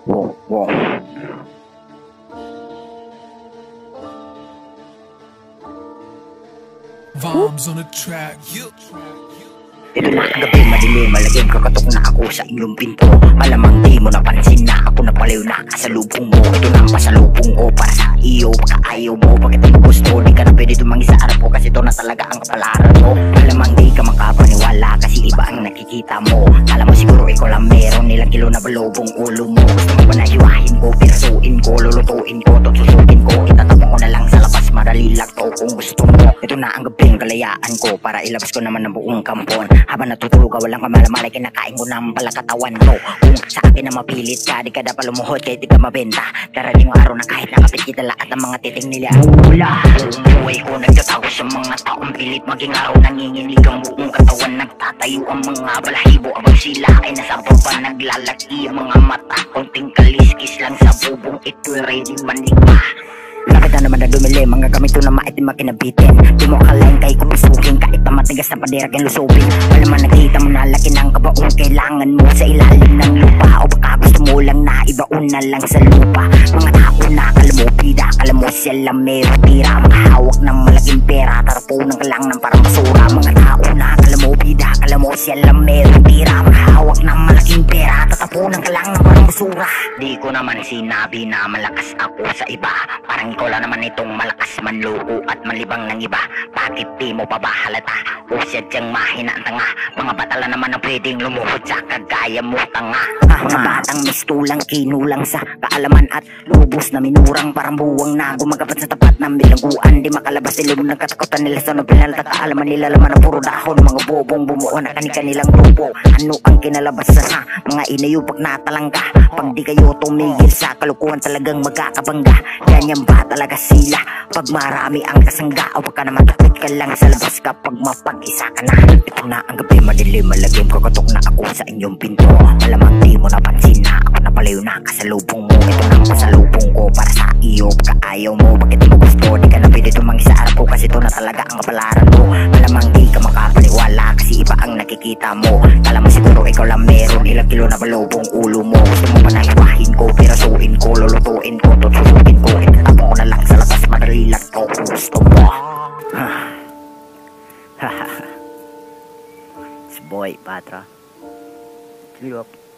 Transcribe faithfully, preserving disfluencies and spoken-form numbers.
Whoa, whoa. Vibes on the track. Ito na ang gabi, madilim, malagim, kakatok na ako sa inyong pinto. Malamang di mo napansin na ako na paliw na kasalubong mo. Ito na ang pasalubong ko para sa iyo, baka ayaw mo, bakit mo gusto. Di ka na pwede tumanggi sa harap ko kasi ito na talaga ang kapalaran mo. Malamang di ka makapaniwala kasi iba ang nakikita mo. Kala mo siguro ikaw lang meron, nilang kilo na balobong ulo mo. Gusto mo ba na hiwahin ko, pirasuin ko, lulutuin ko, tutsusukin ko. Itatapon ko na lang sa labas, marali lang to kung gusto mo. Ito na ang gabing kalayaan ko para ilabas ko naman ang buong kampon. Habang natutulog ka, walang kamalamalay, kinakain ko ng palakatawan mo. Kung sa akin na mapilit ka, di ka dapat lumuhod kahit di ka mabenta. Darating ang araw na kahit nakapit kita lahat ng mga titing nila mula. Buong buhay ko nagtatago sa mga taong pilit. Maging araw nanginginig ang buong katawan. Nagtatayo ang mga balahibo abang sila ay nasa baba. Naglalaki ang mga mata, konting kaliskis lang sa bubong. Ito'y ready manigma. Bakit na naman na dumili, mga gamit ko na maitim makinabitin. Di mo akalain kay kumisukin, kahit na matigas na padirag yung lusubin. Malaman nakita mo na laki ng kabaong kailangan mo sa ilalim ng lupa. O baka gusto mo lang na ibaon na lang sa lupa. Mga tao na akala mo pida, akala mo sila meron tira. Makahawak ng malaking pera, tarapunan ka lang ng parang basura. Mga tao na akala mo pida, akala mo sila meron tira. Makahawak ng malaking pera, tatapunan ka lang ng parang basura. Di ko naman sinabi na malakas ako sa iba. Parang ikaw lang naman itong malakas manloko at malibang ng iba. Bakit di mo pa ba halata? O sadyang mahina ang tanga. Mga batala naman ang pwedeng lumuhod sa kagaya mo tanga. Ah, mga batang mistulang kinulang sa kaalaman at lubos na minurang parang buwang na gumagapat sa tapat ng bilangguan. Di makalabas sila mo ng katakutan nila sa nobel at kaalaman nila laman ng puro dahon. Mga bobong bumuo na kani-kanilang grupo. Ano ang kinalabasan ha? Mga inayo pag natalangga. Pag di kayo tumigil sa kalukuhan talagang magkakabangga. Ganyan ba talaga sila pag marami ang kasangga? O baka naman takot ka lang sa labas kapag mapag-isa ka na. Ito na ang gabi, madilim, malagim, kakatok na ako sa inyong pinto. Malamang di mo napansin na ako na palayo na kasalubong mo. Ito na ang pasalubong ko para sa iyo, baka ayaw mo, bakit mo gusto. Di ka na pwede tumanggi sa harap ko kasi ito na talaga ang kapalaran mo. Malamang di ka makapaniwala kasi iba ang nakikita mo. Kala mo siguro ikaw lang meron, ilang kilo na balobong ulo mo. Gusto mo ba na hiwahin ko, pirasuin ko, lulutuin ko, tutsusukin ko. Itatapon ko na lang sa labas, madali lang to kung gusto mo. It's boy Patra. Liwap.